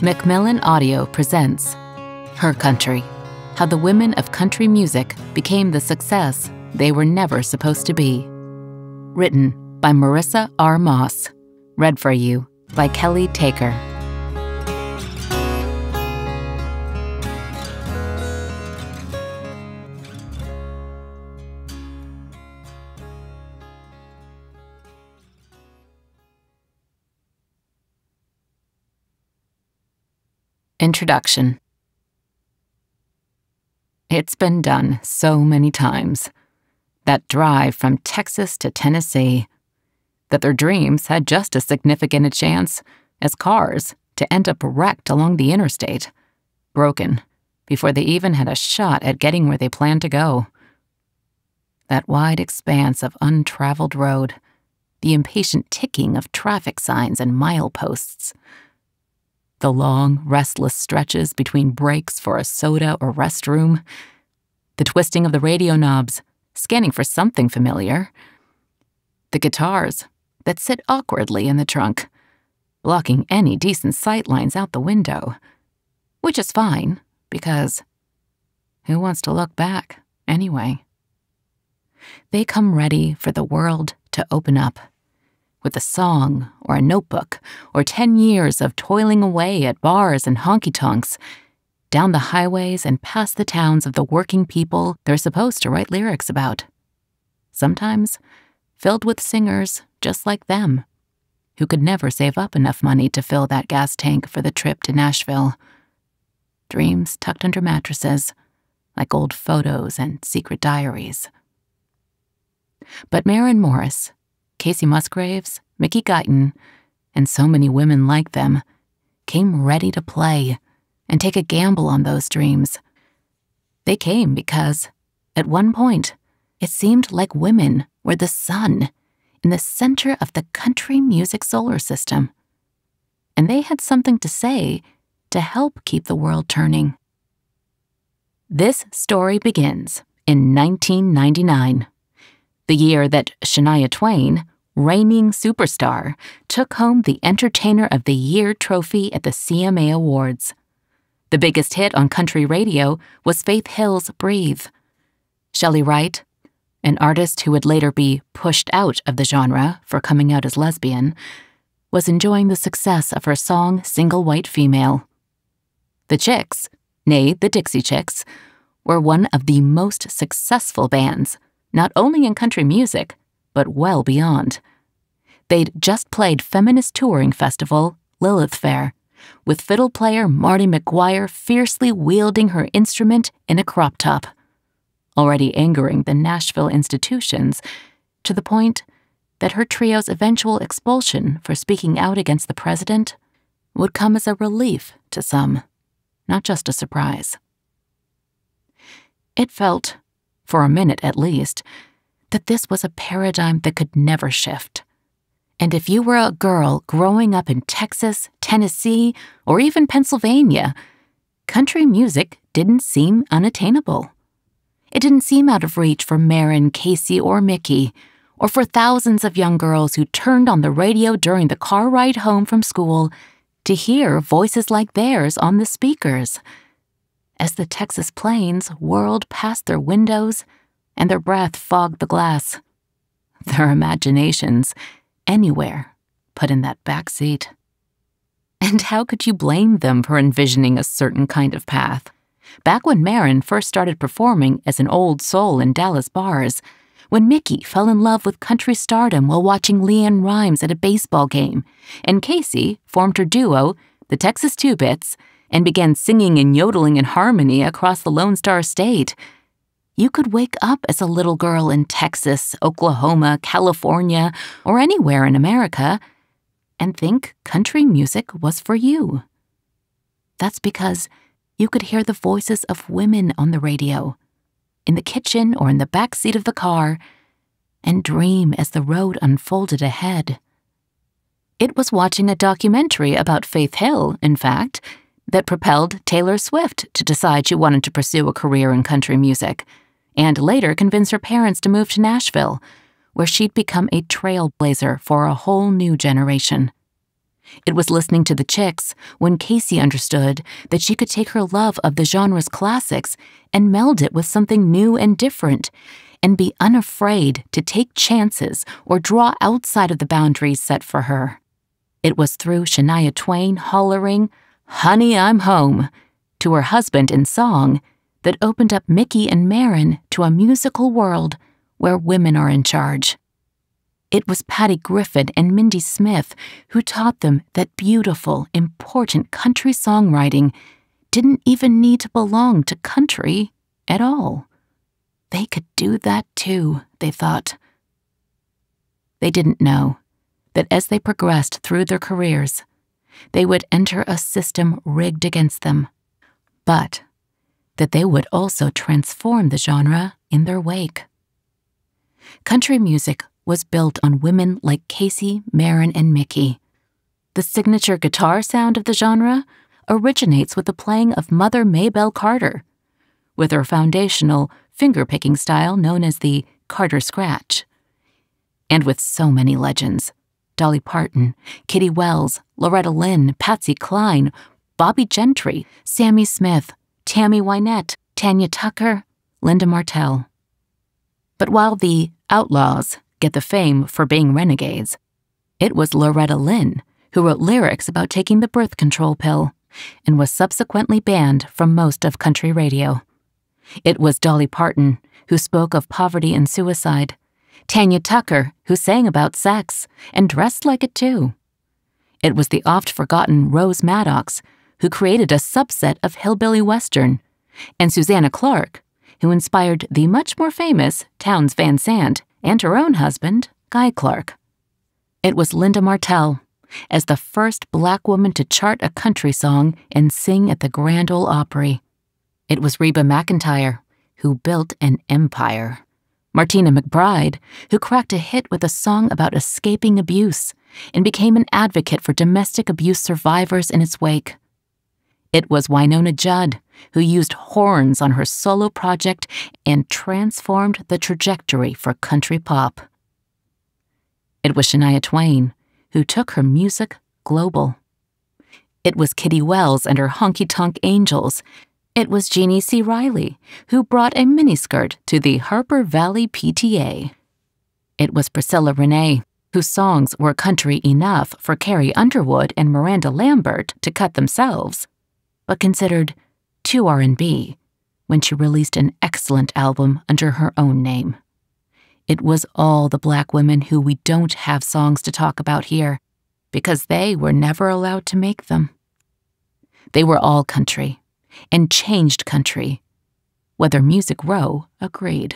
Macmillan Audio presents Her Country, How the Women of Country Music Became the Success They Were Never Supposed to Be. Written by Marissa R. Moss. Read for you by Kelli Taker. Introduction. It's been done so many times, that drive from Texas to Tennessee, that their dreams had just as significant a chance as cars to end up wrecked along the interstate, broken before they even had a shot at getting where they planned to go. That wide expanse of untraveled road, the impatient ticking of traffic signs and mileposts, the long, restless stretches between breaks for a soda or restroom, the twisting of the radio knobs, scanning for something familiar, the guitars that sit awkwardly in the trunk, blocking any decent sight lines out the window, which is fine, because who wants to look back anyway? They come ready for the world to open up, with a song or a notebook or 10 years of toiling away at bars and honky-tonks, down the highways and past the towns of the working people they're supposed to write lyrics about. Sometimes filled with singers just like them, who could never save up enough money to fill that gas tank for the trip to Nashville. Dreams tucked under mattresses, like old photos and secret diaries. But Maren Morris, Kacey Musgraves, Guyton, and so many women like them came ready to play and take a gamble on those dreams. They came because, at one point, it seemed like women were the sun in the center of the country music solar system, and they had something to say to help keep the world turning. This story begins in 1999, the year that Shania Twain, reigning superstar, took home the Entertainer of the Year trophy at the CMA Awards. The biggest hit on country radio was Faith Hill's Breathe. Shelley Wright, an artist who would later be pushed out of the genre for coming out as lesbian, was enjoying the success of her song Single White Female. The Chicks, nay, the Dixie Chicks, were one of the most successful bands, not only in country music, but well beyond. They'd just played feminist touring festival Lilith Fair, with fiddle player Marty McGuire fiercely wielding her instrument in a crop top, already angering the Nashville institutions to the point that her trio's eventual expulsion for speaking out against the president would come as a relief to some, not just a surprise. It felt, for a minute at least, that this was a paradigm that could never shift. And if you were a girl growing up in Texas, Tennessee, or even Pennsylvania, country music didn't seem unattainable. It didn't seem out of reach for Maren, Kacey, or Mickey, or for thousands of young girls who turned on the radio during the car ride home from school to hear voices like theirs on the speakers. As the Texas plains whirled past their windows and their breath fogged the glass, their imaginations anywhere put in that back seat. And how could you blame them for envisioning a certain kind of path? Back when Maren first started performing as an old soul in Dallas bars, when Mickey fell in love with country stardom while watching Leanne Rimes at a baseball game, and Kacey formed her duo, the Texas Two-Bits, and began singing and yodeling in harmony across the Lone Star State, you could wake up as a little girl in Texas, Oklahoma, California, or anywhere in America and think country music was for you. That's because you could hear the voices of women on the radio, in the kitchen or in the back seat of the car, and dream as the road unfolded ahead. It was watching a documentary about Faith Hill, in fact, that propelled Taylor Swift to decide she wanted to pursue a career in country music, and later convince her parents to move to Nashville, where she'd become a trailblazer for a whole new generation. It was listening to the Chicks when Kacey understood that she could take her love of the genre's classics and meld it with something new and different, and be unafraid to take chances or draw outside of the boundaries set for her. It was through Shania Twain hollering, "Honey, I'm home," to her husband in song that opened up Mickey and Maren to a musical world where women are in charge. It was Patty Griffin and Mindy Smith who taught them that beautiful, important country songwriting didn't even need to belong to country at all. They could do that too, they thought. They didn't know that as they progressed through their careers, they would enter a system rigged against them, but that they would also transform the genre in their wake. Country music was built on women like Kacey, Maren, and Mickey. The signature guitar sound of the genre originates with the playing of Mother Maybelle Carter, with her foundational finger-picking style known as the Carter Scratch. And with so many legends, Dolly Parton, Kitty Wells, Loretta Lynn, Patsy Cline, Bobby Gentry, Sammy Smith, Tammy Wynette, Tanya Tucker, Linda Martell. But while the Outlaws get the fame for being renegades, it was Loretta Lynn who wrote lyrics about taking the birth control pill and was subsequently banned from most of country radio. It was Dolly Parton who spoke of poverty and suicide, Tanya Tucker who sang about sex and dressed like it too. It was the oft-forgotten Rose Maddox who created a subset of hillbilly western, and Susanna Clark who inspired the much more famous Townes Van Sant and her own husband, Guy Clark. It was Linda Martell, as the first black woman to chart a country song and sing at the Grand Ole Opry. It was Reba McEntire, who built an empire. Martina McBride, who cracked a hit with a song about escaping abuse and became an advocate for domestic abuse survivors in its wake. It was Wynonna Judd, who used horns on her solo project and transformed the trajectory for country pop. It was Shania Twain, who took her music global. It was Kitty Wells and her honky-tonk angels. It was Jeannie C. Riley, who brought a miniskirt to the Harper Valley PTA. It was Priscilla Renee, whose songs were country enough for Carrie Underwood and Miranda Lambert to cut themselves, but considered too R&B when she released an excellent album under her own name. It was all the black women who we don't have songs to talk about here, because they were never allowed to make them. They were all country, and changed country, whether Music Row agreed.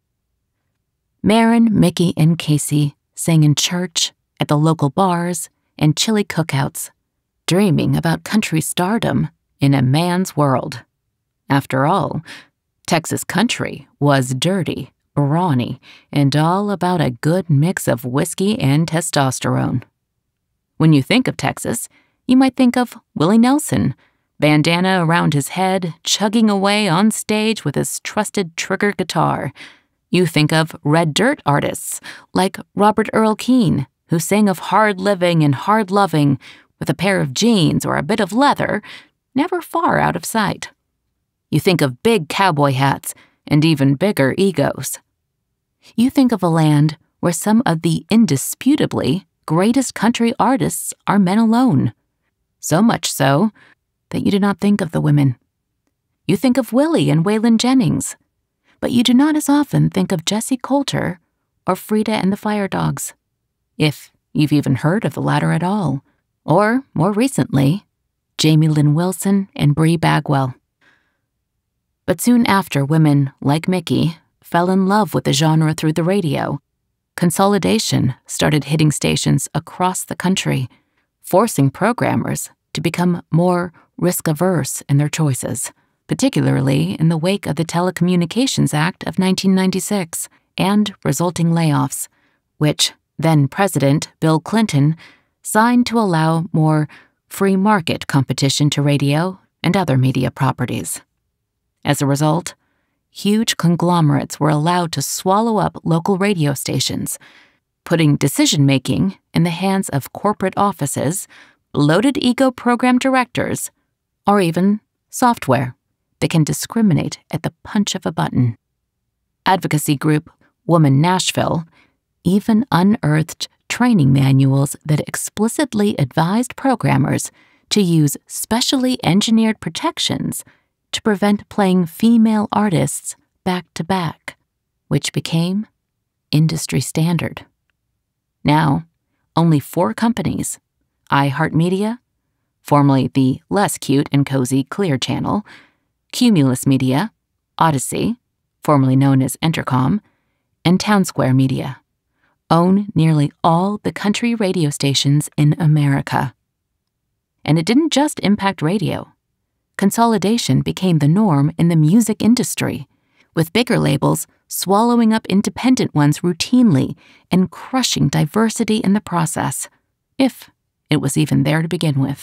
Maren, Mickey, and Kacey sang in church, at the local bars, and chili cookouts, dreaming about country stardom in a man's world. After all, Texas country was dirty, brawny, and all about a good mix of whiskey and testosterone. When you think of Texas, you might think of Willie Nelson, bandana around his head, chugging away on stage with his trusted trigger guitar. You think of red dirt artists like Robert Earl Keen, who sang of hard living and hard loving with a pair of jeans or a bit of leather, never far out of sight. You think of big cowboy hats and even bigger egos. You think of a land where some of the indisputably greatest country artists are men alone, so much so that you do not think of the women. You think of Willie and Waylon Jennings, but you do not as often think of Jessie Coulter or Frida and the Fire Dogs, if you've even heard of the latter at all, or, more recently, Jamie Lynn Wilson and Bree Bagwell. But soon after women, like Mickey, fell in love with the genre through the radio, consolidation started hitting stations across the country, forcing programmers to become more risk-averse in their choices, particularly in the wake of the Telecommunications Act of 1996 and resulting layoffs, which then-President Bill Clinton signed to allow more free market competition to radio and other media properties. As a result, huge conglomerates were allowed to swallow up local radio stations, putting decision-making in the hands of corporate offices, bloated ego program directors, or even software that can discriminate at the punch of a button. Advocacy group Woman Nashville even unearthed training manuals that explicitly advised programmers to use specially engineered protections to prevent playing female artists back-to-back, which became industry standard. Now, only 4 companies, iHeartMedia, formerly the less cute and cozy Clear Channel, Cumulus Media, Odyssey, formerly known as Entercom, and Townsquare Media, own nearly all the country radio stations in America. And it didn't just impact radio. Consolidation became the norm in the music industry, with bigger labels swallowing up independent ones routinely and crushing diversity in the process, if it was even there to begin with.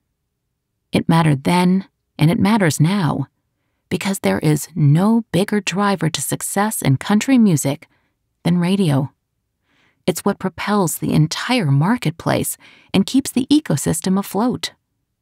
It mattered then, and it matters now, because there is no bigger driver to success in country music than radio. It's what propels the entire marketplace and keeps the ecosystem afloat.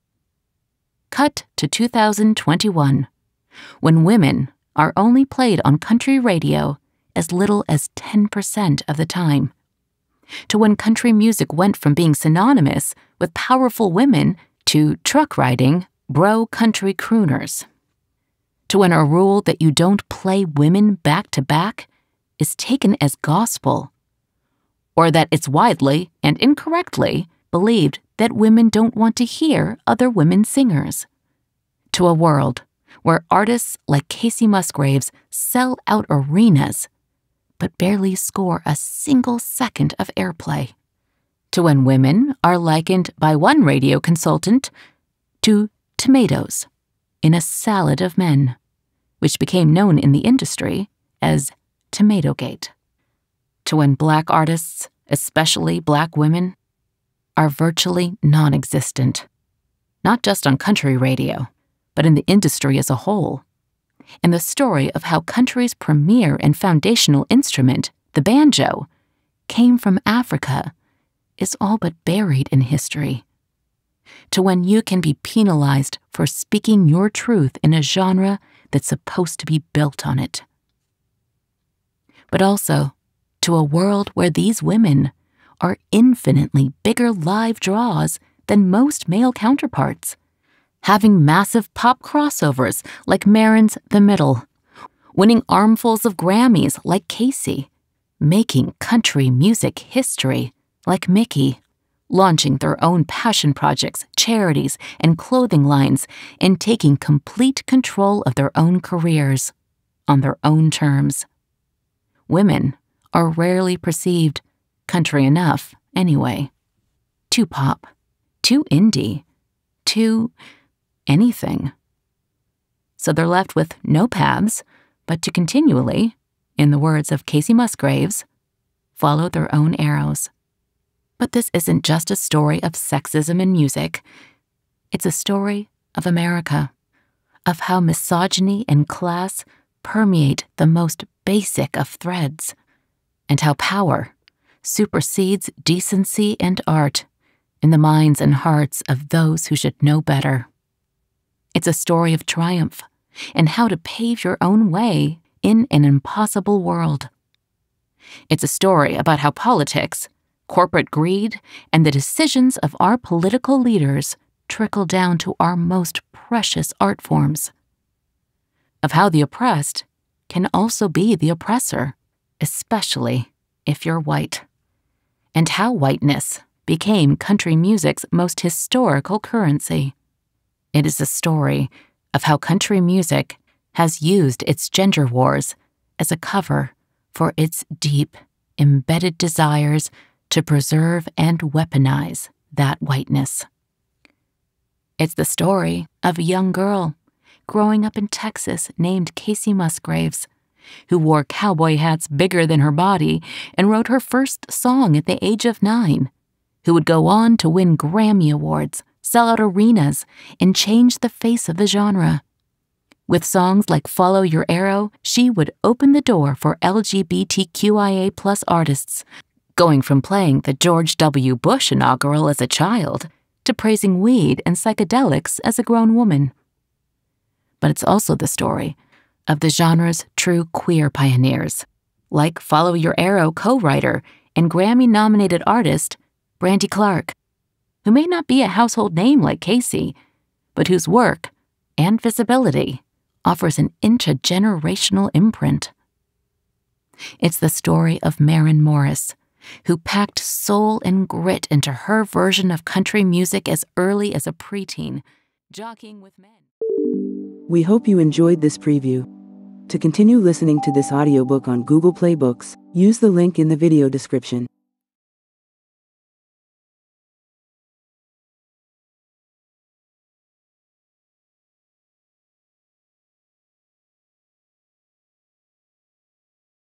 Cut to 2021, when women are only played on country radio as little as 10% of the time, to when country music went from being synonymous with powerful women to truck-riding, bro-country crooners, to when a rule that you don't play women back-to-back is taken as gospel, or that it's widely and incorrectly believed that women don't want to hear other women singers, to a world where artists like Kacey Musgraves sell out arenas but barely score a single second of airplay, to when women are likened by one radio consultant to tomatoes in a salad of men, which became known in the industry as Tomatogate, to when Black artists, especially Black women, are virtually non-existent, not just on country radio, but in the industry as a whole. And the story of how country's premier and foundational instrument, the banjo, came from Africa is all but buried in history. To when you can be penalized for speaking your truth in a genre that's supposed to be built on it. But also to a world where these women are infinitely bigger live draws than most male counterparts, having massive pop crossovers like Maren's The Middle, winning armfuls of Grammys like Kacey, making country music history like Mickey, launching their own passion projects, charities, and clothing lines, and taking complete control of their own careers on their own terms. Women are rarely perceived country enough, anyway. Too pop, too indie, too anything. So they're left with no paths but to continually, in the words of Kacey Musgraves, follow their own arrows. But this isn't just a story of sexism in music. It's a story of America, of how misogyny and class permeate the most basic of threads, and how power supersedes decency and art in the minds and hearts of those who should know better. It's a story of triumph and how to pave your own way in an impossible world. It's a story about how politics, corporate greed, and the decisions of our political leaders trickle down to our most precious art forms. Of how the oppressed can also be the oppressor, especially if you're white. And how whiteness became country music's most historical currency. It is a story of how country music has used its gender wars as a cover for its deep, embedded desires to preserve and weaponize that whiteness. It's the story of a young girl growing up in Texas named Kacey Musgraves, who wore cowboy hats bigger than her body and wrote her first song at the age of 9, who would go on to win Grammy Awards, sell out arenas, and change the face of the genre. With songs like Follow Your Arrow, she would open the door for LGBTQIA+ artists, going from playing the George W. Bush inaugural as a child to praising weed and psychedelics as a grown woman. But it's also the story of the genre's true queer pioneers, like Follow Your Arrow co-writer and Grammy-nominated artist Brandy Clark, who may not be a household name like Kacey, but whose work and visibility offers an intergenerational imprint. It's the story of Maren Morris, who packed soul and grit into her version of country music as early as a preteen, jockeying with men. We hope you enjoyed this preview. To continue listening to this audiobook on Google Play Books, use the link in the video description.